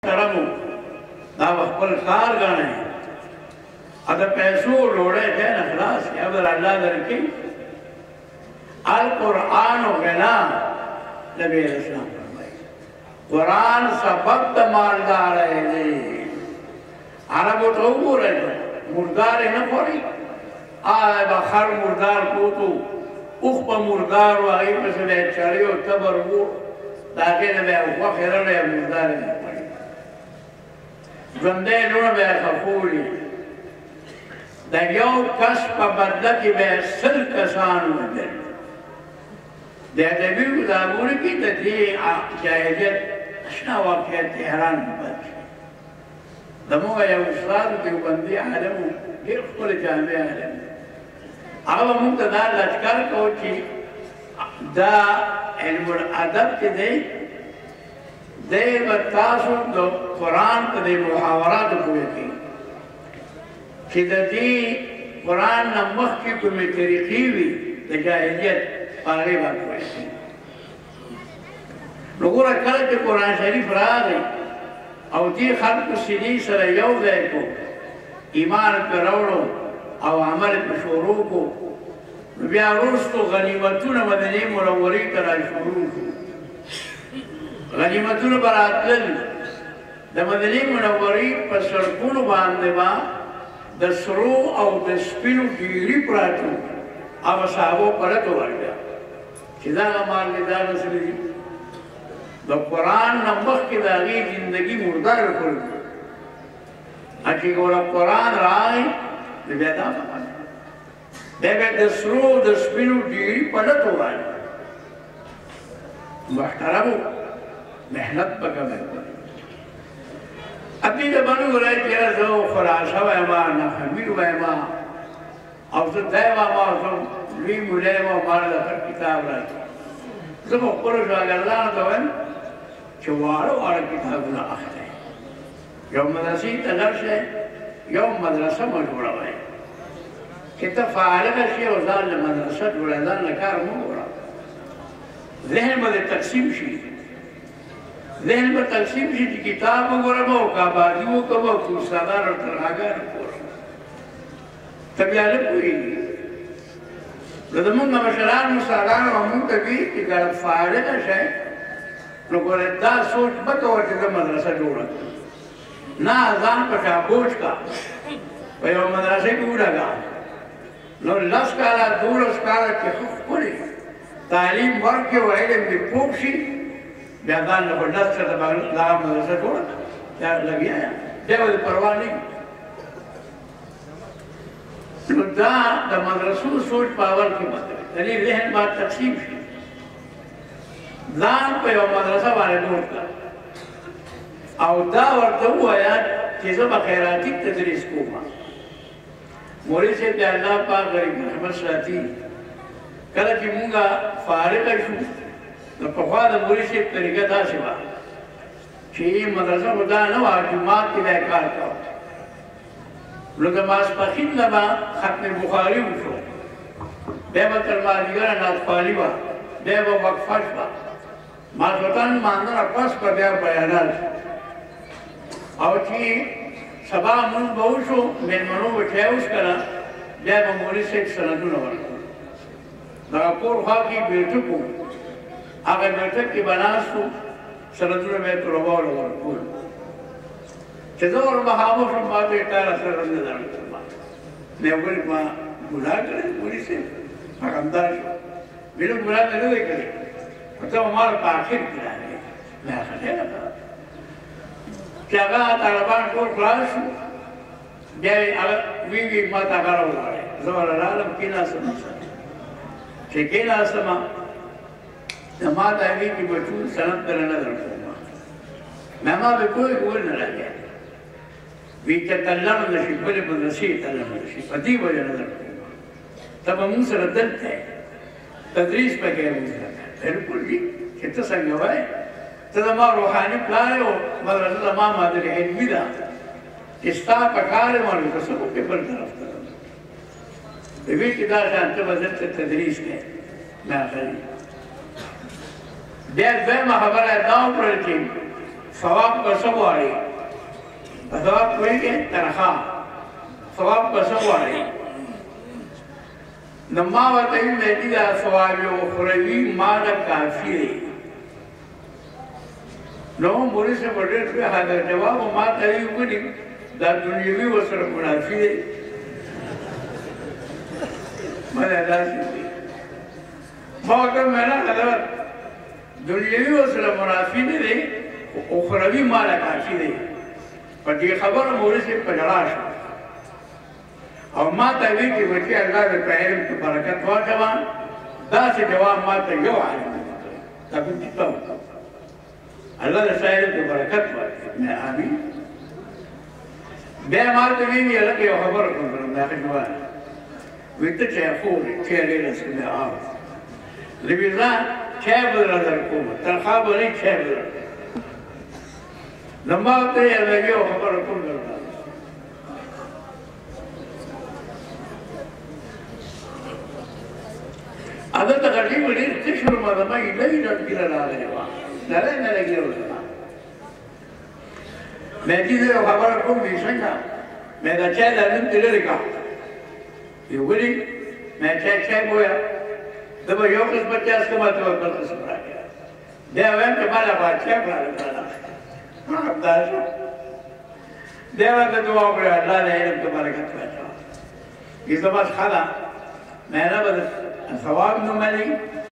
محترمو دا خپل کار غاڼه اته پیسو ډوړې ته نه خلاص یا بل الله درکې القرآن غنا نبی اسلام فرمایي قرآن سبب د مالدار دی عربو ته وګورئ مردار نه خوري بخر مردار کوتو اوخ په مردار و هغې پسې به یې چړې او تبر وو د هغې نه به یې غوښې رڼې مردار یې نه خوري ژوندی لوڼه به یې خښولي د یو کس په بدله کې به یې 100 کسان وژل د ادبي کتابونو کې د دې جاهلیت اشنا واقعیت حیران پاتې شي زموږ یو استاد دیوبندي عالم و ډېر ښکلی جامع عالم هغه موږ ته دا لچکر کوو چې دا علم الادب چې دی دی به تاسو د قرآن په دې محاوراتو پوهه کوي چې د دې قرآن نه مخکې کومې طریقې وي د جاهلیت په هغې باندې پوهه کوي نو ګوره کله چې قرآن شریف راغی او دې خلکو سینې سره یو ځای کو ایمان پرې راوړو او عمل پرې شروع کو نو بیا وروستو غنیمتونه مدینې منورې ته را شروع شو غنیمتونه به راتلل د مدینې منورې په سړکونو باندې به د سرو او د سپینو ډیرې پراته وو هغه صحابو پرته وربیا چې دغه مال دې دا رسول دي د قرآن نه مخکې د هغې زندګي مردار کړو چې ګوره قرآن راغی نو بیا دا خبره دی به د سرو د سپینو ډیرې پلټو وایي محترمو محنت به کمه کوي ابي د بنو ولایت کې زه خلاصه وایم نه خبیر وایم او زه دا وایم چې لوی مولا ما مال د کتاب راځي زه په خپل شاګردانو ته وایم چې واړه کتابونه اخلي یو مدرسې ته لاړ شئ یو مدرسه مو جوړوئ چې ته فارغه شې او ځان له مدرسه جوړوې ځان له کار مه وړه ذهن به دې تقسیم شي ذهن به تقسیم شي چې کتاب وګورم او کابادي وکړم او کورسادار او ترهاګر وګورم ته بیا نه پوهېږي نو زمونږ مشران استادان او مونږ ته وي چې که فارغه شئ نو ګوره دا سوچ مه کوه چې زه مدرسه جوړه کړم نه ځان په شا بوج کا په یو مدرسې کې ولګا نو 10 کاله 12 کاله چې ښکلي تعلیم ورکړي او علم دې پوه شي بیا ځان له 10 کاله دا مدرسه جوړه بیا لګیا یم بیا به پروا نه نو دا د مدرسو سوچ په اول کې بدلوي یعنې ذهن باید تقسیم شي ځان په یو مدرسه باندې جوړ کړه او دا ورته ووایه چې زه به خیراتي تدریس کوم مولوي صاحب د الله پاک غریب رحمت ساتي کله چې مونږ فارغه شو نو پخوا د مولوي صاحب طریقه داسې وه چې مدرسه خو دا نه وه جومات کې به یې کار کوه نو د ماسپښین نه به ختم بخاري وشو بیا به تر مازدیګره ناستپالي وه بیا به وقفه شوه ماسخوتن لمانځه نه پس به بیا بیانات او چې سبا مونږ به وشو مېلمنو به چای وڅښله بیا به مولوي صاحب سندونه ورکړو دغه کور خوا کې بیټک و هغه بیټک کې به ناست وو سندونه به یې طلباو له ورکول چې زه ورمخامخ شوم ما ته یې تا راسره نه ده مې وویل ما ګناه کړې مولوي صاحب هغه همدا شو ویل ګناه مې نه دی کړې ته ما په آخر کې راغلې مې ښه ډېره کړه چې هغه طالبان ټول خلاص شو بیا یې هغه وی ما ته هغه راولاړې زه ور راغلم کېناستم چې کېناستم نو ما ته ویل چې بچو سند در نه درکوم ما به کوی ګول نه راځي وی چې تعلم نشي بلې مدرسې تعلم نشي په دې وجه نه درکوم ته به مونږ سره دلته تدریس پکې مونږ سره بالکل دي چې ته څنګه وایې ته زما روحاني پلار یې او مدرسه زما مادر علمي ده چې ستا په کار یې مالو که څه وکړې بل طرف ته وی چې دا شان ته به دلته تدریس کوې نه ښه بیا دویمه خبره یې دا وکړل چې ثواب په څه غواړي؟ په ثواب پوهېږې؟ تنخواه ثواب په څه غواړي؟ نو ما ورته ویل مهدي دا ثواب یې اخروي ماله کافي دی. نو مولوي صاحب په ډېر ښه حاضر جواب ما ته یې وکړي دا دنیوي ورسره منافي دی. ما داسې ما ورته ویل نه حضرت دنیوي ورسره منافي نه دی اخروي ماله کافي دی. په دې خبره مولوي صاحب په ژړا شو او ما ته ویل چې بچي الله دې په علم کې برکت واچوه. داسې جواب ما ته یو عالم وکړی دا کوم چې ته الله دې په علم کې برکت واچوي. آمین. بیا ما ته ویل هلکه یو خبره کوم دا ښه جواب وایي ته چای خورې چای ډېره څښې آو زه ویل نه چای به درله کوم تنخواه به نه چای به درله. نو ما ورته ویل یو خبره کوم درته هغه غړي وړي څه شروع ما ما یې نه ډېر راغلی و نه نه لګي ولا مې دې خبره کوم دي څنګه مې دا چې دا نن تل لري کا یو غړي مې چې ویا دا به یو څه په تاسو کومه ته ورته راځي دا وین ته مالا واچې راځي دا شو دا ورته دعا وکړه الله دې علم ته برکت واچوي. یې زما خاله مې نه ثواب نو ملي